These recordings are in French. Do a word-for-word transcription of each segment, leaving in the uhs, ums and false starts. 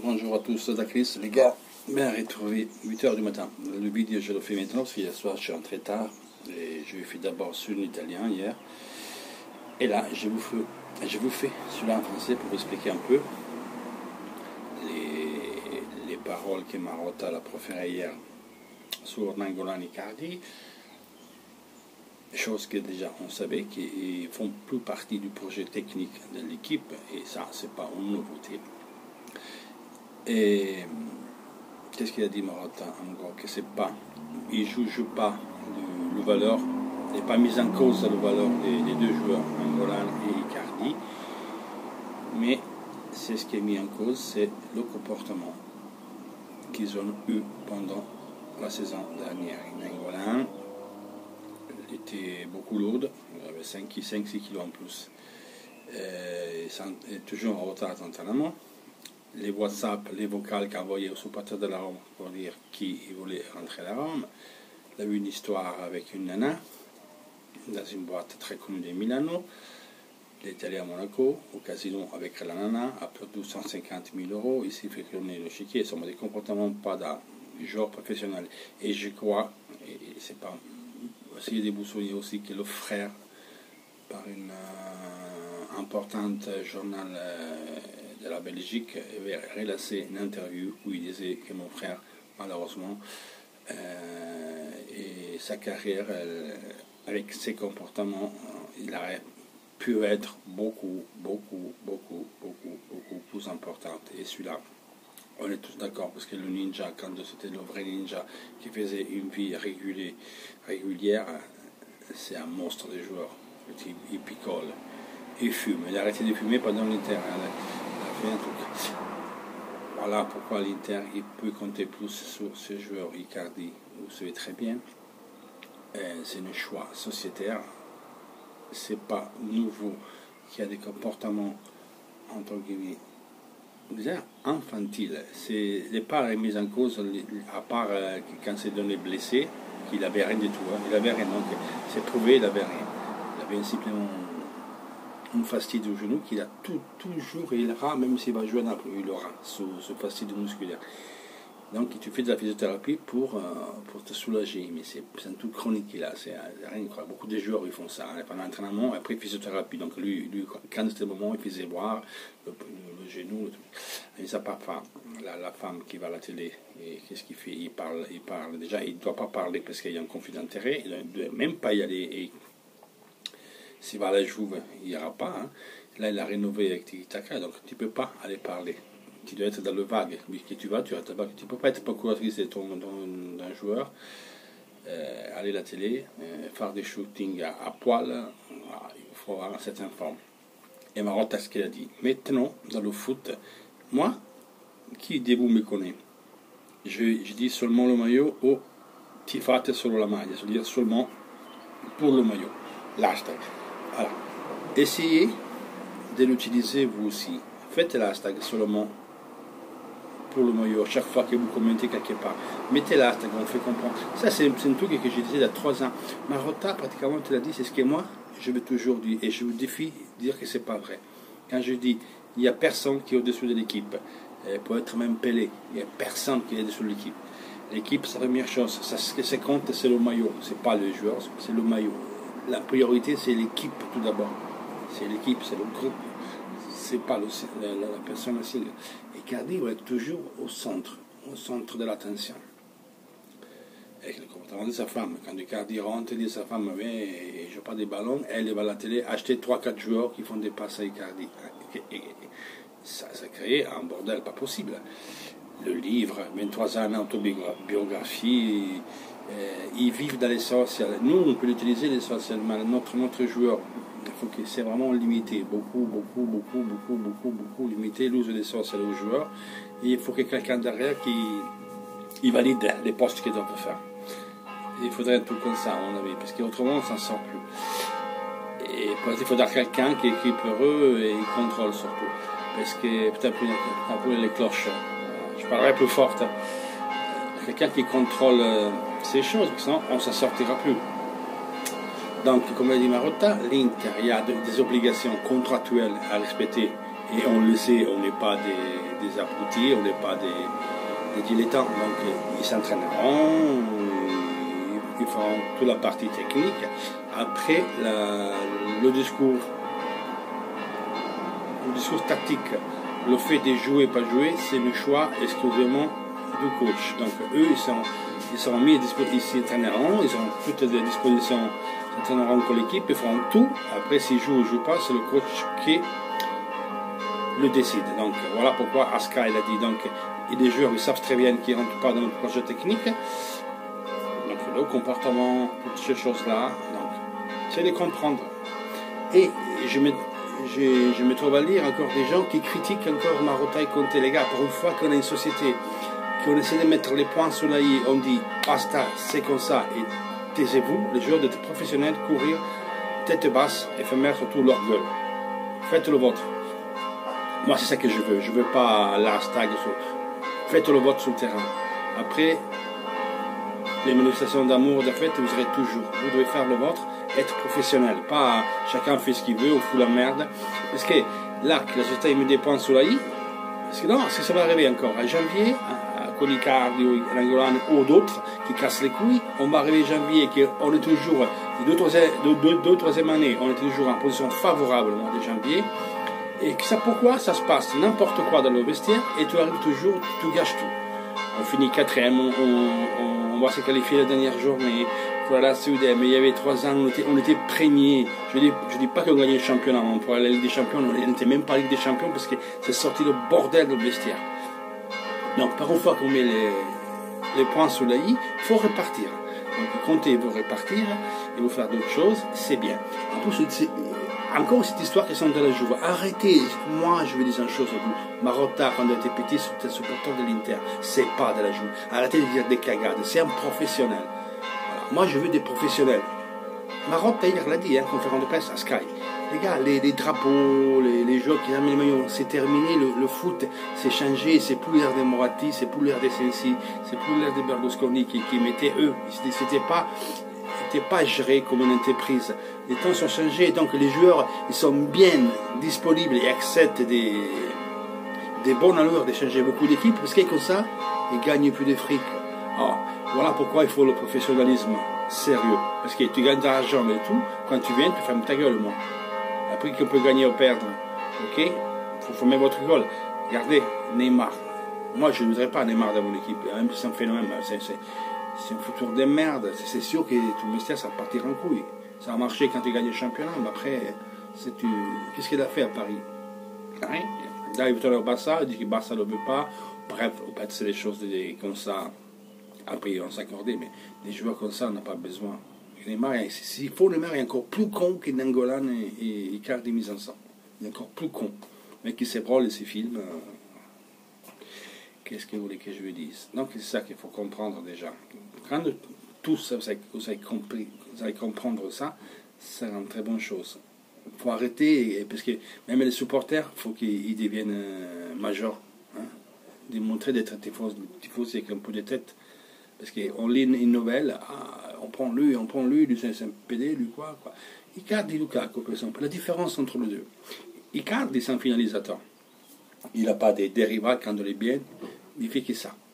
Bonjour à tous, Chris, les gars. Bien retrouvé huit heures du matin. Le vidéo, je le fais maintenant parce qu'hier soir, je suis rentré tard. Et je l'ai fait d'abord sur l'italien hier. Et là, je vous fais, je vous fais celui-là en français pour vous expliquer un peu les, les paroles que Marotta a proférées hier sur Nainggolan et Icardi. Chose que déjà on savait qu'ils font plus partie du projet technique de l'équipe. Et ça, c'est pas une nouveauté. Et qu'est-ce qu'il a dit Marotta en gros? Que c'est pas, il ne juge pas le, le valeur, il n'est pas mis en cause la valeur des, des deux joueurs, Nainggolan et Icardi, mais c'est ce qui est mis en cause, c'est le comportement qu'ils ont eu pendant la saison dernière. Nainggolan était beaucoup lourde, il avait cinq six kilos en plus, et il est toujours en retard d'entraînement. Les WhatsApp, les vocales qu'a envoyé au supporter de la Rome pour dire qui voulait rentrer à la Rome. Il a eu une histoire avec une nana dans une boîte très connue de Milano. Il est allé à Monaco, au casino avec la nana, a perdu cent cinquante mille euros. Il s'est fait cloner le chéquier. Ce sont des comportements pas d'un joueur professionnel. Et je crois, et c'est pas aussi déboussolé aussi que le frère, par une euh, importante journal euh, de la Belgique, avait relancé une interview où il disait que mon frère, malheureusement, euh, et sa carrière, elle, avec ses comportements, il aurait pu être beaucoup, beaucoup, beaucoup, beaucoup, beaucoup plus importante. Et celui-là, on est tous d'accord, parce que le ninja, quand c'était le vrai ninja qui faisait une vie régulière, régulière c'est un monstre de joueur. Il picole, il fume. Il a arrêté de fumer pendant l'Inter. Voilà pourquoi l'Inter il peut compter plus sur ce joueur Icardi. Vous savez très bien, c'est un choix sociétaire. C'est pas nouveau qu'il y a des comportements entre guillemets déjà infantiles. C'est n'est pas remis en cause à part euh, quand c'est donné blessé, qu'il avait rien du tout. Hein. Il avait rien, donc c'est prouvé, il avait rien. Il avait simplement un fastide au genou qu'il a tout, toujours, et il aura, même s'il va jouer à Naples, il aura ce, ce fastide musculaire. Donc tu fais de la physiothérapie pour, euh, pour te soulager, mais c'est un tout chronique qu'il a, c'est rien quoi. Beaucoup de joueurs ils font ça, hein, pendant l'entraînement, après physiothérapie. Donc lui, lui quand c'était le moment, il faisait boire le, le, le genou, et ça part pas. La, la femme qui va à la télé, et qu'est-ce qu'il fait? Il parle, il parle. Déjà, il ne doit pas parler parce qu'il y a un conflit d'intérêt, il ne doit même pas y aller. Et, s'il va à la Juve, il n'y aura pas. Hein. Là, il a rénové avec Tiki-Taka, donc tu ne peux pas aller parler. Tu dois être dans le vague. Oui, que tu vas, tu restes vague. Tu ne peux pas être procuratrice d'un joueur, euh, aller à la télé, euh, faire des shootings à, à poil. Ah, il faut avoir une certaine forme. Et Marotta, ce qu'il a dit. Maintenant, dans le foot, moi, qui de vous me connaît? Je, je dis seulement le maillot ou tifate solo la maglia, c'est-à-dire seulement pour le maillot. L'hashtag. Alors, essayez de l'utiliser vous aussi. Faites l'hashtag seulement pour le maillot. Chaque fois que vous commentez quelque part, mettez l'hashtag, on fait comprendre. Ça, c'est un truc que j'ai dit il y a trois ans. Marotta, pratiquement, tu l'as dit, c'est ce que moi, je veux toujours dire. Et je vous défie de dire que c'est pas vrai. Quand je dis, il n'y a personne qui est au-dessus de l'équipe. Pour être même Pelé, il n'y a personne qui est au-dessus de l'équipe. L'équipe, c'est la première chose. Ça, ce que ça compte, c'est le maillot. C'est pas le joueur, c'est le maillot. La priorité, c'est l'équipe tout d'abord. C'est l'équipe, c'est le groupe. C'est pas le, la, la, la personne aussi. Et Icardi va être toujours au centre, au centre de l'attention. Avec le comportement de sa femme. Quand Icardi rentre, il dit à sa femme, mais je joue pas des ballons, elle va à la télé acheter trois quatre joueurs qui font des passes à Icardi. Et, et, et, ça, ça crée un bordel pas possible. Le livre, vingt-trois ans d'autobiographie. Euh, ils vivent dans les sociales. Nous, on peut l'utiliser les sociales, mais notre, notre joueur, il faut que c'est vraiment limité. Beaucoup, beaucoup, beaucoup, beaucoup, beaucoup, beaucoup limité l'use des sociales aux joueurs. Et il faut que quelqu'un derrière qui il valide les postes qu'ils doivent faire. Et il faudrait un truc comme ça, à mon avis, parce qu'autrement, on ne s'en sort plus. Et peut-être il faudra quelqu'un qui équipe heureux et il contrôle surtout. Parce que peut-être un peu les cloches. Je parlerai plus fort. Hein. Quelqu'un qui contrôle euh, ces choses, sinon on ne s'en sortira plus. Donc, comme l'a dit Marotta, l'Inter, il y a des obligations contractuelles à respecter Et on le sait, on n'est pas des, des abrutis, on n'est pas des, des dilettants. Donc ils s'entraîneront, ils feront toute la partie technique. Après, la, le discours, le discours tactique, le fait de jouer pas jouer, c'est le choix exclusivement du coach. Donc eux, ils sont, ils seront mis à disposition, ils s'entraîneront, ils auront toutes les dispositions, ils s'entraîneront avec l'équipe, ils feront tout. Après, s'ils jouent ou jouent pas, c'est le coach qui le décide. Donc voilà pourquoi Aska il a dit. Donc et les joueurs ils savent très bien qu'ils ne rentrent pas dans le projet technique. Donc le comportement, toutes ces choses-là. Donc c'est de comprendre. Et je me, je, je me trouve à lire encore des gens qui critiquent encore Marotta et Conte. Les gars, pour une fois qu'on a une société, qu'on essaie de mettre les points sur la i, on dit basta, c'est comme ça et taisez-vous. Les joueurs d'être professionnels, courir tête basse et faire mettre surtout leur gueule. Faites le vôtre. Moi, c'est ça que je veux. Je ne veux pas la stag. Faites le vote sur le terrain. Après, les manifestations d'amour, de fête, vous aurez toujours. Vous devez faire le vôtre, être professionnel. Pas chacun fait ce qu'il veut, ou fout la merde. Parce que là, que la société me dépend sur la i, parce que non, si ça va arriver encore en janvier, con Icardi ou Nainggolan ou d'autres qui cassent les couilles, on va arriver en janvier et qu'on est toujours, deux, troisième, deux, deux, deux, troisième année, on est toujours en position favorable au mois de janvier. Et ça, pourquoi ça se passe n'importe quoi dans le vestiaire et tu arrives toujours, tu gâches tout. On finit quatrième, on, on, on va se qualifier la dernière journée pour la Sud-Est, mais il y avait trois ans, on était, on était prégnés. Je ne dis, je dis pas qu'on gagnait le championnat, on pour la Ligue des Champions, on n'était même pas Ligue des Champions parce que c'est sorti le bordel dans le vestiaire. Donc, par une fois qu'on met les, les points sur la i, il faut repartir. Donc, Conte veut repartir, il veut faire d'autres choses, c'est bien. En plus, c'est encore cette histoire qui sont de la Juve. Arrêtez, moi je vais dire une chose à vous. Marotta, quand il était petit, c'était supporter de l'Inter. C'est pas de la Juve. Arrêtez de dire des cagades. C'est un professionnel. Voilà. Moi je veux des professionnels. Marotta, il l'a dit, hein, conférence de presse à Sky. Les gars, les, les drapeaux, les, les joueurs qui amènent les maillots, c'est terminé. Le, le foot, c'est changé. C'est plus l'ère de Moratti, c'est plus l'ère de Sensi, c'est plus l'ère de Berlusconi qui, qui mettaient eux. C'était pas. pas géré comme une entreprise. Les temps sont changés, donc les joueurs ils sont bien disponibles et acceptent des, des bonnes allures de changer beaucoup d'équipes parce que comme ça, ils gagnent plus de fric. Alors, voilà pourquoi il faut le professionnalisme sérieux. Parce que tu gagnes de l'argent et tout, quand tu viens, tu fermes ta gueule, moi. Après qu'on peut gagner ou perdre, ok? Il faut fermer votre gueule. Regardez, Neymar. Moi, je ne voudrais pas Neymar dans mon équipe, même si c'est un phénomène. C'est, c'est, c'est un futur de merde. C'est sûr que tout le mystère, ça va partir en couille. Ça a marché quand tu gagnes le championnat, mais après, c'est tu... qu'est-ce qu'il a fait à Paris? Rien. Là, il veut au Barça, il dit que Barça ne le veut pas. Bref, peut-être c'est des choses comme ça. Après, on s'accordait, mais des joueurs comme ça, on n'a pas besoin. Neymar, s'il faut, Neymar est encore plus con que Nainggolan et, et Icardi mis ensemble. Il est encore plus con. Mais qui s'ébrole et se filme. Euh... Qu'est-ce que vous voulez que je vous dise? Donc, c'est ça qu'il faut comprendre déjà. Quand tous vous avez, vous avez compris, vous allez comprendre ça, c'est une très bonne chose. Il faut arrêter, parce que même les supporters, il faut qu'ils deviennent euh, majors. Hein, démontrer d'être tifosi avec un peu de tête. Parce qu'on lit une nouvelle, ah, on prend lui, on prend lui, lui c'est un P D, lui quoi, quoi. Icardi et Lukaku, par exemple, la différence entre les deux. Icardi, c'est un finalisateur. Il n'a pas des dérivats quand il est bien, il fait que ça.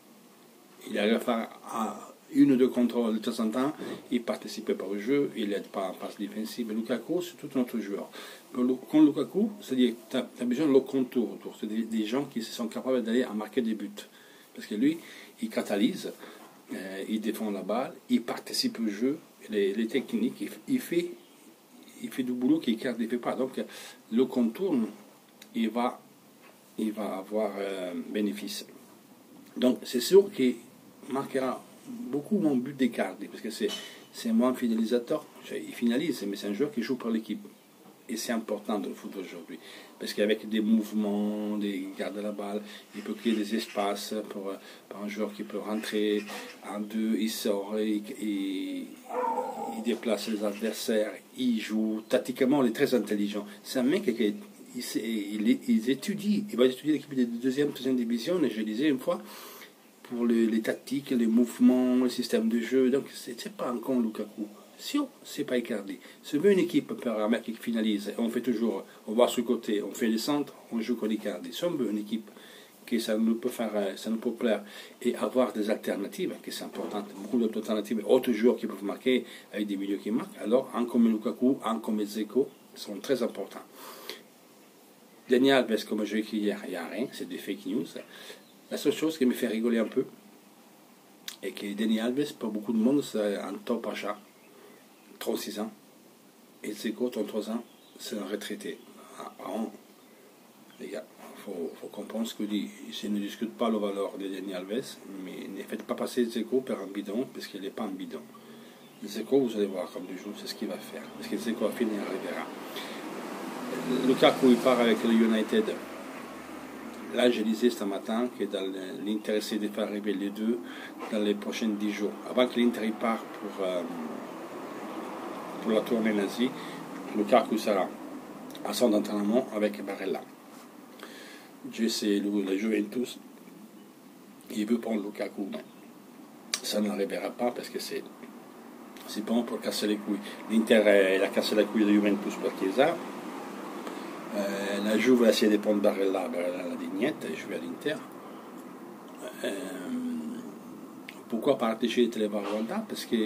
Il arrive à faire une ou deux contrôles de temps en temps, il ne participe pas au jeu, il n'aide pas en passe défensive. Lukaku, c'est tout un autre joueur. Quand Lukaku, c'est-à-dire tu as, as besoin de le contour autour. C'est des, des gens qui sont capables d'aller à marquer des buts. Parce que lui, il catalyse, euh, il défend la balle, il participe au jeu, les, les techniques, il, il, fait, il fait du boulot qu'Icardi ne fait pas. Donc, le contour, il va, il va avoir euh, bénéfice. Donc, c'est sûr qu'il marquera beaucoup mon but d'Icardi, parce que c'est, c'est moins fidélisateur. Il finalise, mais c'est un joueur qui joue pour l'équipe. Et c'est important dans le foot aujourd'hui. Parce qu'avec des mouvements, des gardes de la balle, il peut créer des espaces pour, pour un joueur qui peut rentrer en deux, il sort, il, il, il déplace les adversaires, il joue. Tactiquement, il est très intelligent. C'est un mec qui il, il, il étudie. Il va étudier l'équipe de deuxième, troisième division, et je disais une fois, pour les, les tactiques, les mouvements, le système de jeu. Donc, c'est, c'est pas un con, Lukaku. Si on c'est pas Icardi, si on veut une équipe pour un mec qui finalise, on fait toujours, on va sur le côté, on fait les centres, on joue comme Icardi. Si on veut une équipe que ça nous peut faire, ça nous peut plaire et avoir des alternatives, que c'est important, beaucoup d'alternatives, autres joueurs qui peuvent marquer avec des milieux qui marquent, alors un comme Lukaku, un comme Dzeko sont très importants. Dani Alves, comme j'ai écrit hier, il n'y a rien, c'est des fake news. La seule chose qui me fait rigoler un peu est que Dani Alves, pour beaucoup de monde, c'est un top achat. trente-six ans. Et Dzeko, trente-trois ans, c'est un retraité. Ah, ah, les gars, il faut, faut comprendre ce que je dis. Je ne discute pas la valeur de Dani Alves, mais ne faites pas passer Dzeko par un bidon, parce qu'il n'est pas un bidon. Dzeko, vous allez voir comme du jour, c'est ce qu'il va faire. Parce que Dzeko a fini, il arrivera. Lukaku, il part avec le United. Là, je disais ce matin que l'Inter essaie de faire arriver les deux dans les prochains dix jours. Avant que l'Inter parte pour, euh, pour la tournée nazie, Lukaku sera à son entraînement avec Barella. Je sais, le Juventus, il veut prendre Lukaku, mais ça n'arrivera pas parce que c'est c'est bon pour casser les couilles. L'Inter, il a cassé la couille de Juventus pour Chiesa. Euh, la Juve a essayé de prendre Barella, Barella l'a dit niet, je vais à l'Inter. Euh, pourquoi partager les télévar Wanda? Parce que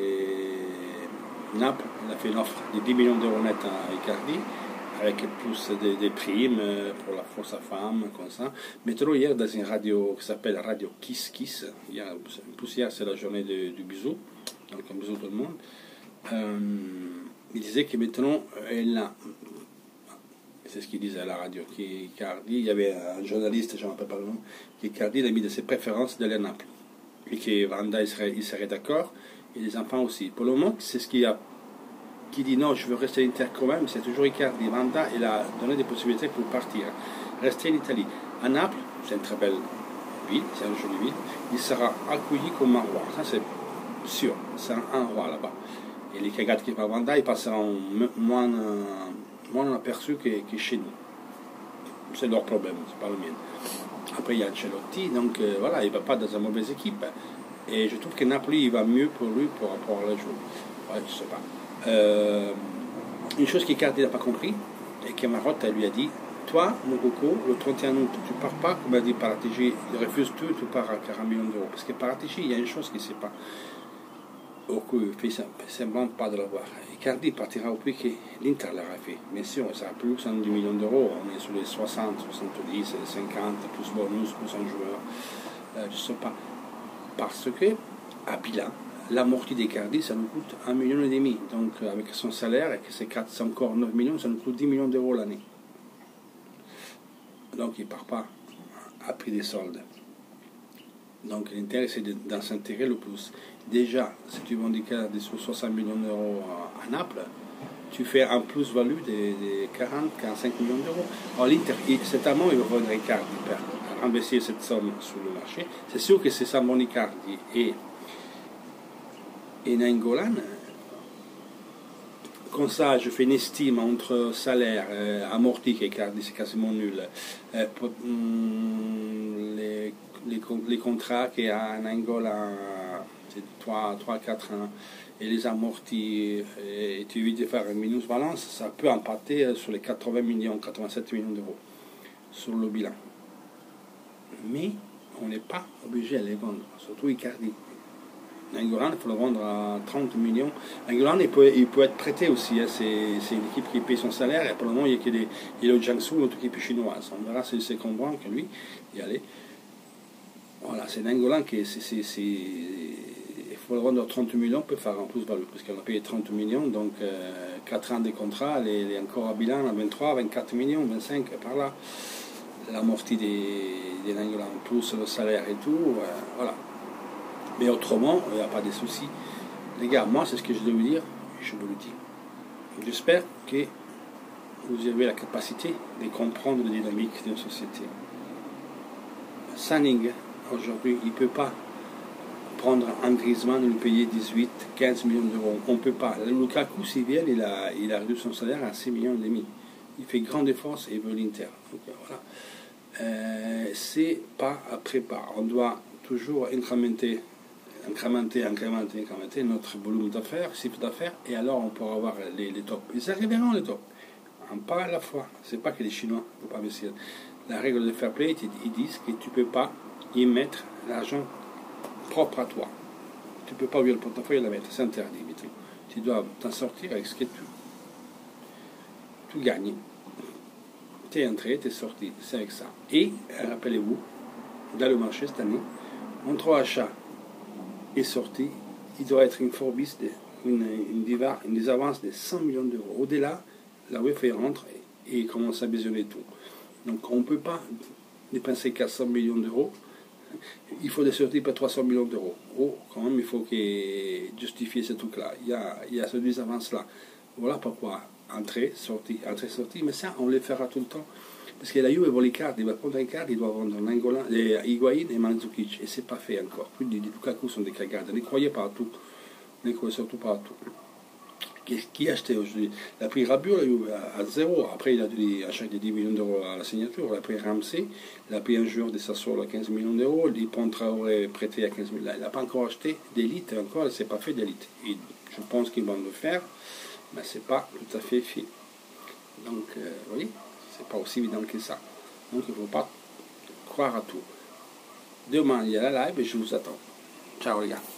Naples a fait une offre de dix millions d'euros net à Icardi, avec plus des, des primes pour la force à femme, comme ça. Mais trop hier, dans une radio qui s'appelle Radio Kiss Kiss, hier, plus hier c'est la journée de, du bisou, donc un bisou tout le monde, euh, il disait que maintenant, elle a. C'est ce qu'il disait à la radio, qu'Icardi, il y avait un journaliste, je ne me rappelle pas le nom, qu'Icardi a mis de ses préférences d'aller à Naples. Et que Vanda, il serait, il serait d'accord, et les enfants aussi. Pour le moment, c'est ce qu'il a, qui dit non, je veux rester à l'Inter quand même, c'est toujours Icardi. Vanda, il a donné des possibilités pour partir, rester en Italie. À Naples, c'est une très belle ville, c'est une jolie ville, il sera accueilli comme un roi, ça c'est sûr, c'est un, un roi là-bas. Et les Kagats qui vont à Vanda, ils passeront moins... moins aperçu que, que chez nous. C'est leur problème, c'est pas le mien. Après, il y a Ancelotti, donc euh, voilà, il ne va pas dans une mauvaise équipe. Et je trouve que Napoli, il va mieux pour lui par rapport à la joue. Ouais, je sais pas. Euh, une chose qu'Icardi n'a pas compris, et que Marotte lui a dit, toi, mon coco, le trente et un août, tu pars pas, comme a dit Paratici, il refuse tout, tu pars à quarante millions d'euros. Parce que Paratici, il y a une chose qu'il ne sait pas. Au coup, il fait semblant pas de l'avoir. Icardi partira au prix que l'Inter l'aura fait. Bien sûr, ça a plus de dix millions d'euros. On est sur les soixante, soixante-dix, cinquante, plus bonus, plus un joueur. Euh, je ne sais pas. Parce que, à bilan, l'amorti d'Icardi, ça nous coûte un million et demi. Donc, avec son salaire, et que c'est quatre, encore neuf millions, ça nous coûte dix millions d'euros l'année. Donc, il ne part pas à prix des soldes. Donc l'Inter essaie d'en s'intégrer le plus. Déjà, si tu vends des sur soixante millions d'euros à Naples, tu fais un plus-value de, de quarante à quarante-cinq millions d'euros. Alors l'Inter, cet amont, il va vendre Icardi pour investir cette somme sur le marché. C'est sûr que c'est ça mon Icardi et, et Nainggolan. Comme ça, je fais une estime entre salaire, euh, amorti, qui Icardi, c'est quasiment nul. Euh, pour, hum, les Les, les contrats qu'il y a en Angola, c'est trois à quatre ans, et les amortis, et tu évites de faire une minus-balance, ça peut impacter sur les quatre-vingts millions, quatre-vingt-sept millions d'euros sur le bilan. Mais on n'est pas obligé de les vendre, surtout Icardi. Nainggolan, il faut le vendre à trente millions. Nainggolan, il peut, il peut être prêté aussi, hein. C'est une équipe qui paye son salaire, et pour le moment, il y a, que des, il y a le Jiangsu, notre équipe chinoise. On verra si c'est convaincant que lui y aller. Voilà, c'est Nainggolan qui c'est, c'est, c'est, il faut le vendre trente millions, on peut faire en plus valeur, parce qu'on a payé trente millions, donc euh, quatre ans de contrat, il est encore à bilan à vingt-trois, vingt-quatre millions, vingt-cinq, par là. L'amorti des, des Nainggolan, plus le salaire et tout, euh, voilà. Mais autrement, il n'y a pas de soucis. Les gars, moi, c'est ce que je dois vous dire, je vous le dis. J'espère que vous avez la capacité de comprendre la dynamique d'une société. Sanning, aujourd'hui, il ne peut pas prendre un Griezmann et lui payer dix-huit, quinze millions d'euros. On ne peut pas. Le Lukaku, s'il vient, il a, il a réduit son salaire à six millions et demi. Il fait grande efforts et il veut l'Inter. Donc voilà. Euh, c'est pas après pas. On doit toujours incrémenter incrémenter, incrémenter, incrémenter notre volume d'affaires, chiffre d'affaires, et alors on pourra avoir les, les tops. Ils arriveront les tops, un pas à la fois. C'est pas que les Chinois ne peuvent pas investir. La règle de fair play, ils disent que tu ne peux pas y mettre l'argent propre à toi. Tu ne peux pas ouvrir le portefeuille et la mettre, c'est interdit. Tu dois t'en sortir avec ce que tu, tu gagnes. Tu es entré, tu es sorti, c'est avec ça. Et, rappelez-vous, dans le marché cette année, entre achat et sortie, il doit être une forbis, de, une, une, divar, une désavance de cent millions d'euros. Au-delà, la U E F rentre et, et commence à visionner tout. Donc on ne peut pas dépenser quatre cents millions d'euros. Il faut des sorties pour trois cents millions d'euros. Oh, quand même, il faut justifier ce truc-là. Il y a, il y a cette désavance-là. Voilà pourquoi entrer, sortie, entrer, sortie. Mais ça, on le fera tout le temps. Parce que la Juve vend les cartes, il va prendre les cartes, il doit vendre Nangolan, les Higuaín et Mandzukic. Et ce n'est pas fait encore. Plus de Lukaku sont des cagades. Ne croyez pas à tout. Ne croyez surtout pas à tout. Qui a acheté aujourd'hui? Il a pris Rabiot à zéro. Après, il a dû acheter dix millions d'euros à la signature. Il a pris Ramsey. Il a pris un joueur de Sassuolo à quinze millions d'euros. Dupont Traoré prêté à quinze millions. Il n'a pas encore acheté d'élite. Encore, il ne s'est pas fait d'élite. Je pense qu'ils vont le faire, mais ce n'est pas tout à fait fait. Donc, euh, oui, ce n'est pas aussi évident que ça. Donc, il ne faut pas croire à tout. Demain, il y a la live et je vous attends. Ciao, les gars.